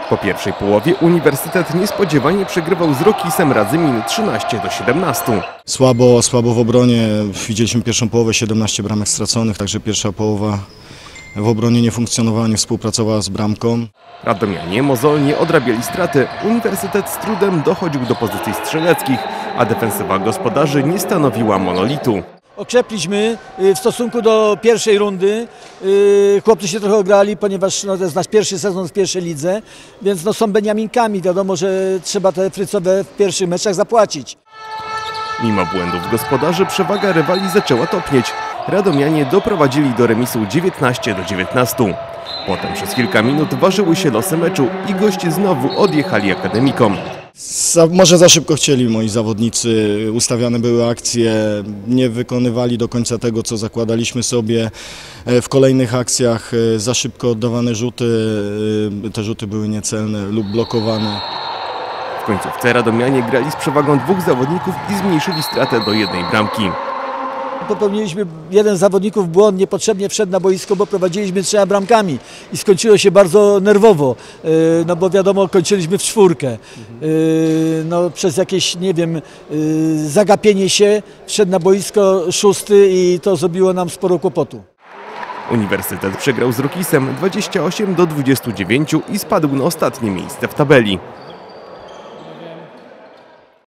Po pierwszej połowie Uniwersytet niespodziewanie przegrywał z Rokisem Radzymin 13-17. Słabo w obronie. Widzieliśmy pierwszą połowę, 17 bramek straconych, także pierwsza połowa w obronie nie funkcjonowała, nie współpracowała z bramką. Radomianie mozolnie odrabiali straty. Uniwersytet z trudem dochodził do pozycji strzeleckich, a defensywa gospodarzy nie stanowiła monolitu. Okrzepliśmy w stosunku do pierwszej rundy. Chłopcy się trochę ograli, ponieważ to jest nasz pierwszy sezon w pierwszej lidze, więc są beniaminkami. Wiadomo, że trzeba te frycowe w pierwszych meczach zapłacić. Mimo błędów gospodarzy przewaga rywali zaczęła topnieć. Radomianie doprowadzili do remisu 19-19. Potem przez kilka minut ważyły się losy meczu i goście znowu odjechali akademikom. Może za szybko chcieli moi zawodnicy, ustawiane były akcje, nie wykonywali do końca tego, co zakładaliśmy sobie w kolejnych akcjach, za szybko oddawane rzuty, te rzuty były niecelne lub blokowane. W końcówce Radomianie grali z przewagą dwóch zawodników i zmniejszyli stratę do jednej bramki. Popełniliśmy, jeden z zawodników błąd, niepotrzebnie wszedł na boisko, bo prowadziliśmy 3 bramkami i skończyło się bardzo nerwowo, no bo wiadomo, kończyliśmy w 4. No, przez jakieś, nie wiem, zagapienie się wszedł na boisko 6 i to zrobiło nam sporo kłopotu. Uniwersytet przegrał z Rokisem 28-29 i spadł na ostatnie miejsce w tabeli.